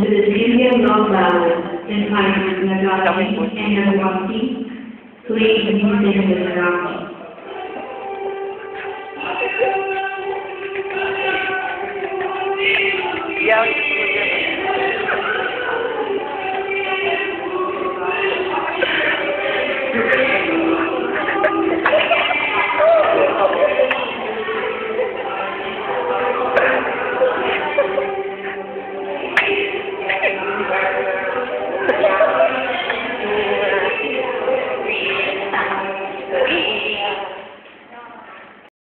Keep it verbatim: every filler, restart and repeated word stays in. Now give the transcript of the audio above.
to the Indian love ballad entitled Nagati and Nagawati, played in Marathi. Yeah.